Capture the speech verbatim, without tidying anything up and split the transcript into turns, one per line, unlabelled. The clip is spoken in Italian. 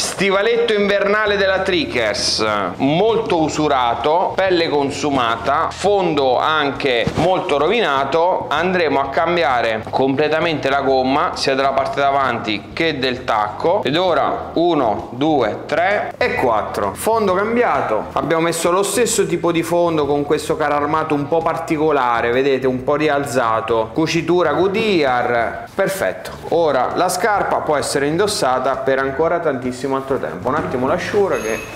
Stivaletto invernale della Trickers, molto usurato, pelle consumata, fondo anche molto rovinato. Andremo a cambiare completamente la gomma sia dalla parte davanti che del tacco. Ed ora uno, due, tre e quattro. Fondo cambiato. Abbiamo messo lo stesso tipo di fondo con questo carro armato un po' particolare, vedete, un po' rialzato, cucitura Goodyear. Perfetto. Ora la scarpa può essere indossata per ancora tantissimo altro tempo. Un attimo l'asciura che